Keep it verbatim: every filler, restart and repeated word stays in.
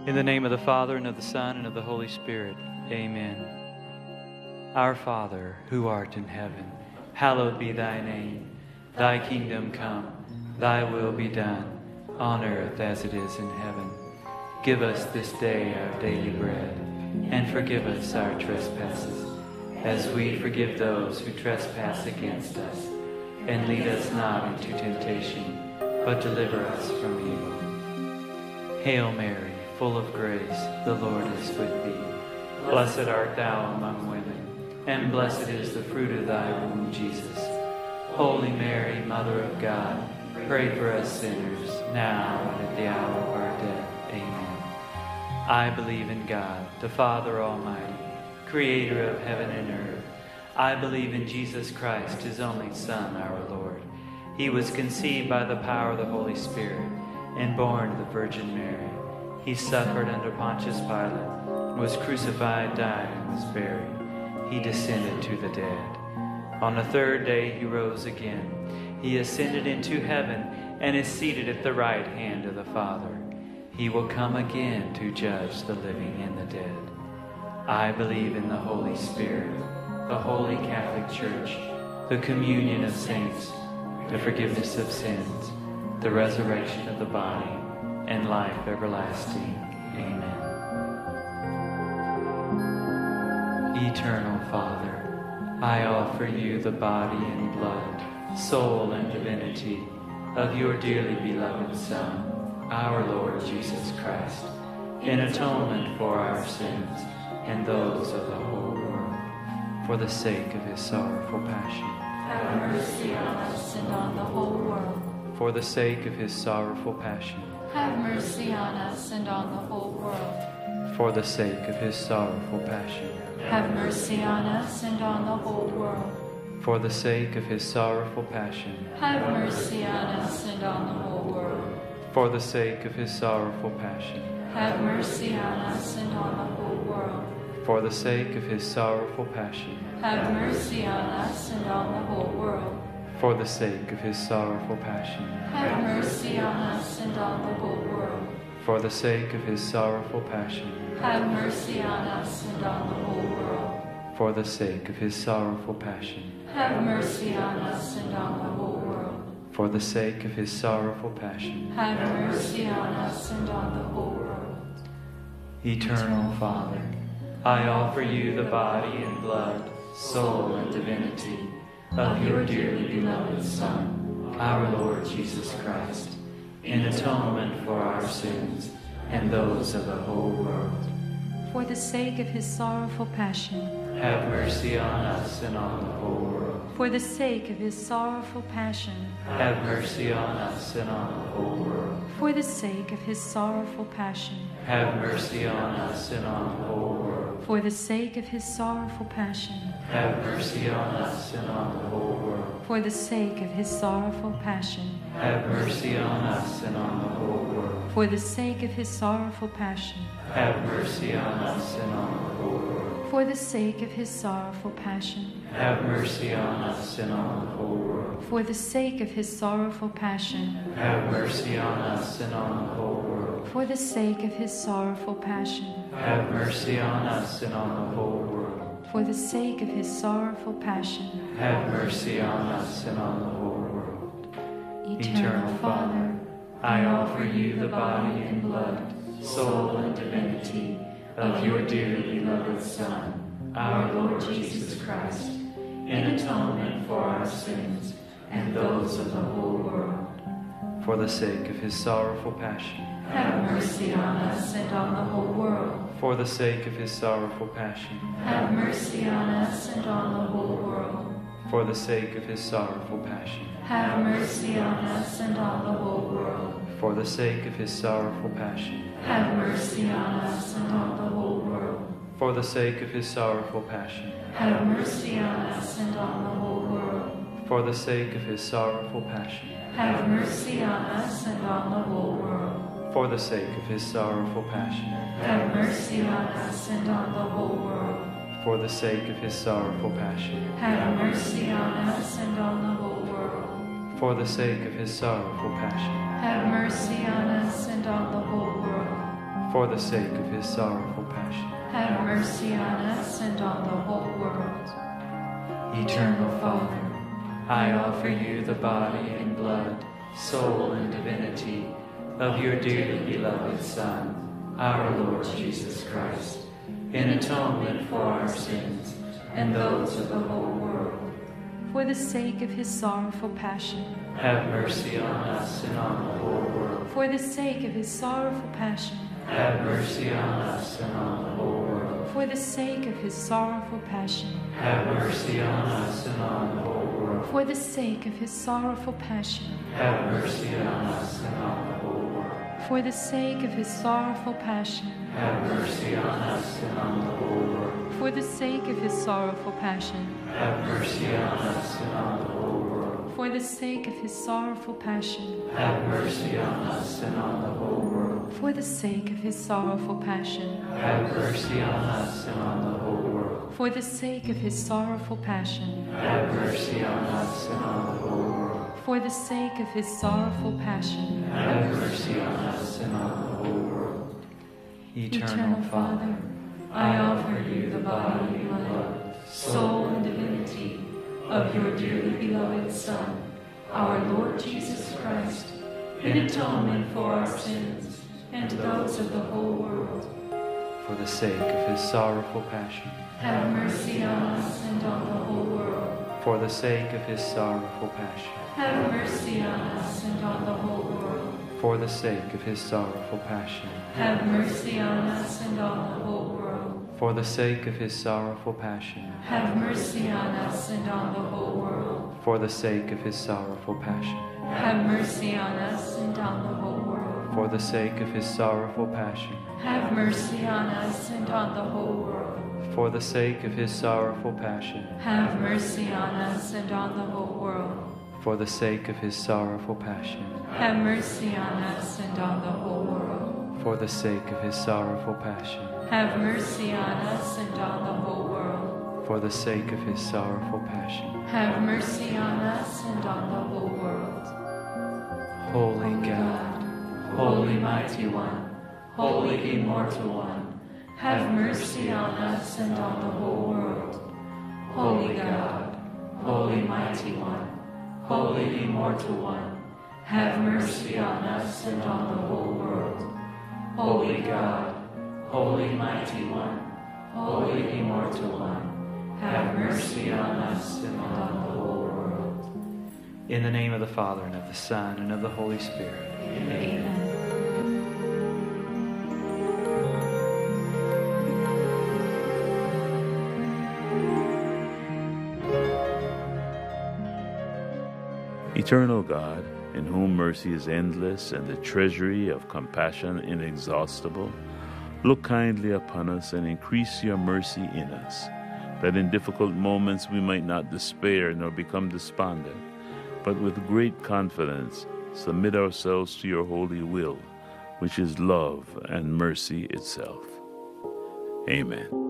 In the name of the Father, and of the Son, and of the Holy Spirit. Amen. Our Father, who art in heaven, hallowed be thy name. Thy kingdom come, thy will be done, on earth as it is in heaven. Give us this day our daily bread, and forgive us our trespasses, as we forgive those who trespass against us. And lead us not into temptation, but deliver us from evil. Hail Mary, full of grace, the Lord is with thee. Blessed art thou among women, and blessed is the fruit of thy womb, Jesus. Holy Mary, Mother of God, pray for us sinners, now and at the hour of our death. Amen. I believe in God, the Father Almighty, creator of heaven and earth. I believe in Jesus Christ, his only Son, our Lord. He was conceived by the power of the Holy Spirit and born of the Virgin Mary. He suffered under Pontius Pilate, was crucified, died, and was buried. He descended to the dead. On the third day he rose again. He ascended into heaven and is seated at the right hand of the Father. He will come again to judge the living and the dead. I believe in the Holy Spirit, the Holy Catholic Church, the communion of saints, the forgiveness of sins, the resurrection of the body, and life everlasting. Amen. Eternal Father, I offer you the body and blood, soul and divinity of your dearly beloved Son, our Lord Jesus Christ, in atonement for our sins and those of the whole world, for the sake of his sorrowful passion. Have mercy on us and on the whole world. For the sake of his sorrowful passion. Have mercy on us and on the whole world. For the sake of his sorrowful passion. Have mercy on us and on the whole world. For the sake of his sorrowful passion. Have mercy on us and on the whole world. For the sake of his sorrowful passion. Have mercy on us and on the whole world. For the sake of his sorrowful passion. Have mercy on us and on the whole world. For the sake of his sorrowful passion. Have mercy on us and on the whole world. For the sake of his sorrowful passion. Have mercy on us and on the whole world. For the sake of his sorrowful passion. Have mercy on us and on the whole world. For the sake of his sorrowful passion. Have mercy on us and on the whole world. Eternal Father, I offer you the body and blood, soul and divinity of your dearly beloved Son, our Lord Jesus Christ, in atonement for our sins and those of the whole world. For the sake of his sorrowful passion. Have mercy on us and on the whole world. For the sake of his sorrowful passion. Have mercy on us and on the whole world. For the sake of his sorrowful passion. Have mercy on us and on the whole world. For the sake of his sorrowful passion. Have mercy on us and on the whole world. For the sake of his sorrowful passion. Have mercy on us and on the whole world. For the sake of his sorrowful passion. Have mercy on us and on the whole world. For the sake of his sorrowful passion. Have mercy on us and on the whole world. For the sake of his sorrowful passion. Have mercy on us and on the whole world. For the sake of his sorrowful passion. Have mercy on us and on the whole world. For the sake of his sorrowful passion. Have mercy on us and on the whole world. Eternal Father, I offer you the body and blood, soul and divinity of your dearly beloved Son, our Lord Jesus Christ, in atonement for our sins and those of the whole world. For the sake of his sorrowful passion. Have mercy on us and on the whole world. For the sake of his sorrowful passion. Have mercy on us and on the whole world. For the sake of his sorrowful passion. Have mercy on us and on the whole world. For the sake of his sorrowful passion. Have mercy on us and on the whole world. For the sake of his sorrowful passion. Have mercy on us and on the whole world. For the sake of his sorrowful passion. Have mercy on us and on the whole world. For the sake of his sorrowful passion. Have mercy on us and on the whole world. For the sake of his sorrowful passion. Have mercy on us and on the whole world. For the sake of his sorrowful passion. Have mercy on us and on the whole world. for the sake of his sorrowful passion. Have mercy on us and on the whole world. Eternal Father, I offer you the body and blood, soul and divinity of your dearly beloved Son, our Lord Jesus Christ, in atonement for our sins and those of the whole world. For the sake of his sorrowful passion. Have mercy on us and on the whole world. For the sake of his sorrowful passion. Have mercy on us and on the whole world. For the sake of his sorrowful passion. Have mercy on us and on the whole world. For the sake of his sorrowful passion. Have mercy on us and on the whole world. For the sake of his sorrowful passion. Have mercy on us and on the whole world. For the sake of his sorrowful passion. Have mercy on us and on the whole world. For the sake of his sorrowful passion. Have mercy on us and on the whole world. For the sake of his sorrowful passion. Have mercy on us and on the whole world. For the sake of his sorrowful passion. Have mercy on us and on the whole world. For the sake of his sorrowful passion. Have mercy on us and on the whole world. Eternal Father, I offer you the body and blood, soul and divinity of your dearly beloved Son, our Lord Jesus Christ, in atonement for our sins and those of the whole world. For the sake of his sorrowful passion. Have mercy on us and on the whole world. For the sake of his sorrowful passion. Have mercy on us and on the whole world. For the sake of his sorrowful passion. Have mercy on us and on the whole world. For the sake of his sorrowful passion. Have mercy on us and on the whole world. For the sake of his sorrowful passion. Have mercy on us and on the whole world. For the sake of his sorrowful passion. Have mercy on us and on the whole world. For the sake of his sorrowful passion. Have mercy on us and on the whole world. For the sake of his sorrowful passion. Have mercy on us and on the whole world. For the sake of his sorrowful passion. Have mercy on us and on the whole world. For the sake of his sorrowful passion. Have mercy on us and on the whole world. Holy God, Holy Mighty One, Holy Immortal One, have mercy on us and on the whole world. Holy God, Holy Mighty One, Holy Immortal One, have mercy on us and on the whole world. Holy God, Holy Mighty One, Holy Immortal One, have mercy on us and on the whole world. in the name of the Father, and of the Son, and of the Holy Spirit. Amen. Eternal God, in whom mercy is endless and the treasury of compassion inexhaustible, look kindly upon us and increase your mercy in us, that in difficult moments we might not despair nor become despondent, but with great confidence submit ourselves to your holy will, which is love and mercy itself. Amen.